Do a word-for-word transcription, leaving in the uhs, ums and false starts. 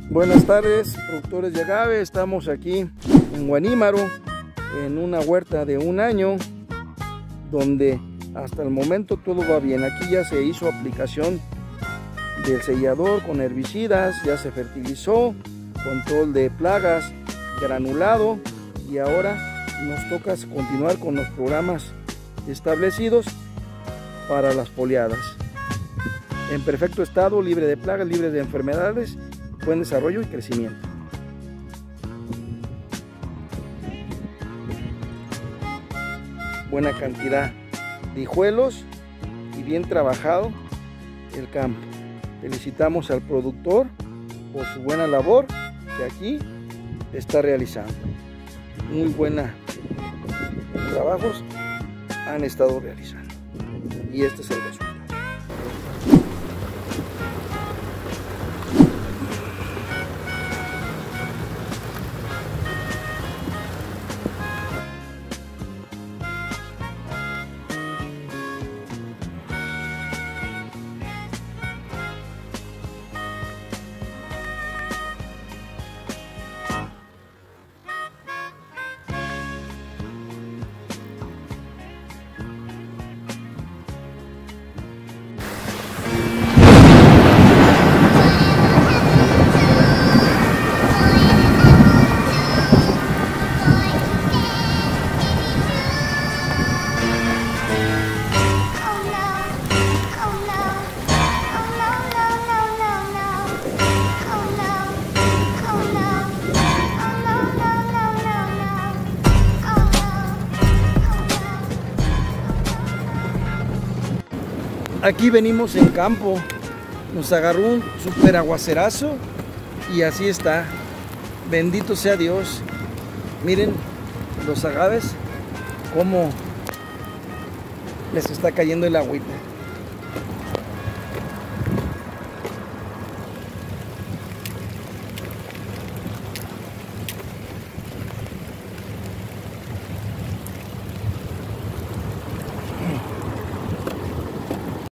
Buenas tardes, productores de agave. Estamos aquí en Guanímaro, en una huerta de un año, donde hasta el momento todo va bien. Aquí ya se hizo aplicación del sellador con herbicidas, ya se fertilizó, control de plagas, granulado, y ahora nos toca continuar con los programas establecidos para las foliadas. En perfecto estado, libre de plagas, libre de enfermedades, buen desarrollo y crecimiento. Buena cantidad de hijuelos y bien trabajado el campo. Felicitamos al productor por su buena labor que aquí está realizando. Muy buenos trabajos han estado realizando y este es el resultado. Aquí venimos en campo, nos agarró un super aguacerazo y así está. Bendito sea Dios. Miren los agaves, cómo les está cayendo el agüita.